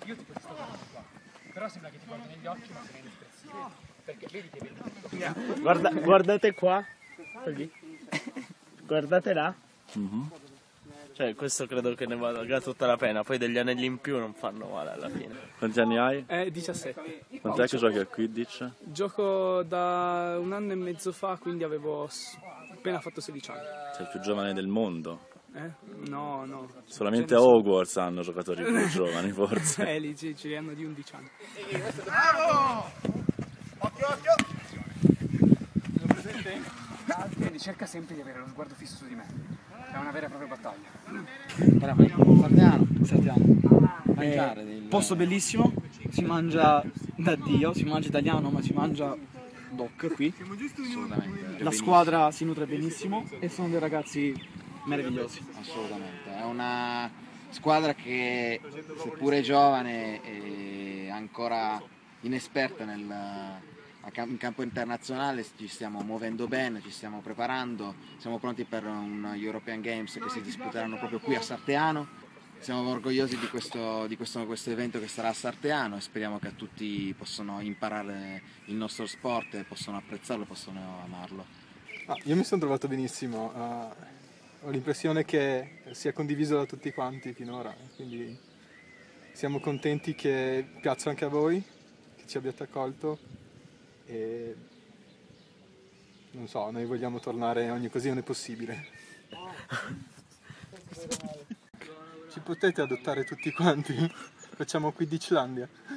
io tipo ti sto guardando qua, però sembra che ti guardi negli occhi ma sei inespressivo, perché vedi che vedi. Guardate qua, lì. Guardate là. Cioè questo credo che ne valga tutta la pena, poi degli anelli in più non fanno male alla fine. Quanti anni hai? 17. Quant'è che giochi a Quidditch? Gioco da 1 anno e mezzo fa, quindi avevo appena fatto 16 anni. Sei il più giovane del mondo. No. Solamente a Hogwarts hanno giocatori più giovani, forse. Lì ce hanno di 11 anni. Bravo! Occhio! Lo presente? Quindi cerca sempre di avere lo sguardo fisso su di me. È una vera e propria battaglia. Posto bellissimo, si mangia da Dio, si mangia italiano ma si mangia doc qui. Assolutamente. La squadra si nutre benissimo e sono dei ragazzi meravigliosi. Assolutamente. È una squadra che, seppure giovane e ancora inesperta in campo internazionale, ci stiamo muovendo bene, ci stiamo preparando, siamo pronti per un European Games che si disputeranno proprio qui a Sarteano. Siamo orgogliosi di questo evento che sarà a Sarteano e speriamo che tutti possano imparare il nostro sport e possano apprezzarlo, possano amarlo. Io mi sono trovato benissimo, ho l'impressione che sia condiviso da tutti quanti finora, quindi siamo contenti che piaccia anche a voi, che ci abbiate accolto e non so, noi vogliamo tornare ogni occasione possibile. Ci potete adottare tutti quanti? Facciamo Quidditchlandia.